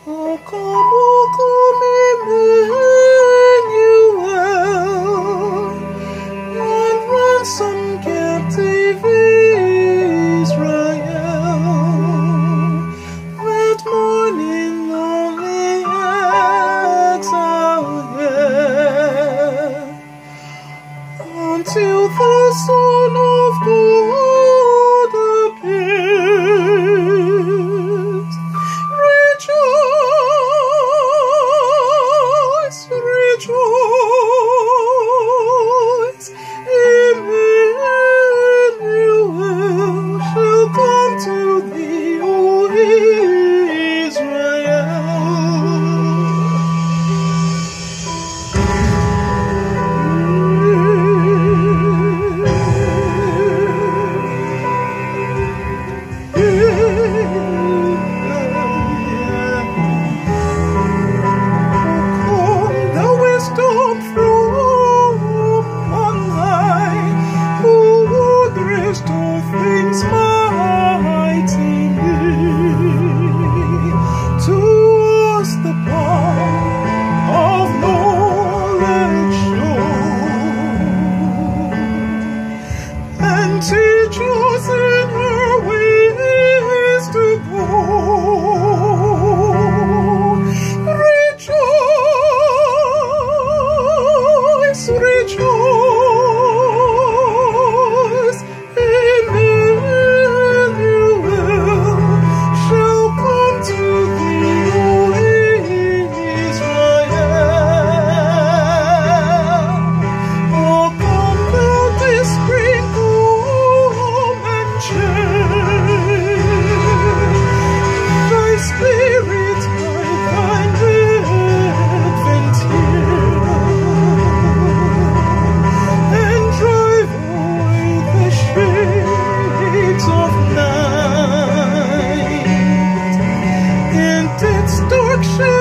O come, Emmanuel, and ransom captive Israel. That morning lonely exile yet, until the Son of God appears. Rejoice, rejoice, Emmanuel shall come to thee, O restore things mighty. To us the power of knowledge show, and teach us in her ways to go. Rejoice, rejoice, Emmanuel shall come to thee, O Israel. Oh, come thou this spring, come and change thy spirit by thine advent here, and drive away the shades of night, and its dark shadows